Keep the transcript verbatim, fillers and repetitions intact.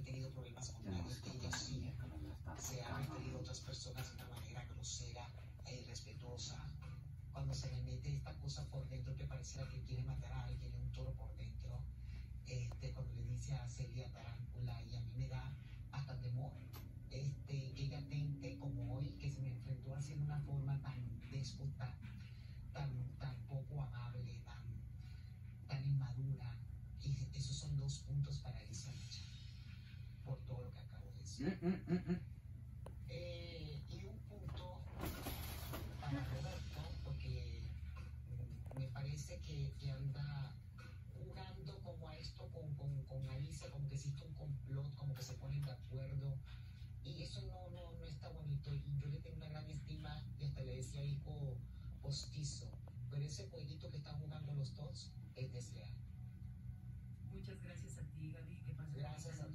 tenido problemas con nadie de ellos, sí. Se han referido a otras personas de una manera grosera e irrespetuosa. Cuando se le mete esta cosa por dentro que pareciera que quiere matar a alguien, un toro por dentro, este, cuando le dice a Celia Tarántula, y a mí me da hasta temor, este, que ella tente como hoy, que se me enfrentó así en una forma tan déspota, tan, tan poco amable, tan, tan inmadura. Y esos son dos puntos para esa lucha, por todo lo que acabo de decir. Mm, mm, mm, mm. Eh, y un punto para Roberto, porque mm, me parece que, que anda jugando como a esto con, con, con Alicia, como que existe un complot, como que se ponen de acuerdo, y eso no, no, no está bonito. Y yo le tengo una gran estima, y hasta le decía hijo postizo, pero ese jueguito que están jugando los dos es desleal. Muchas gracias a ti, Gaby. Que pases. Gracias a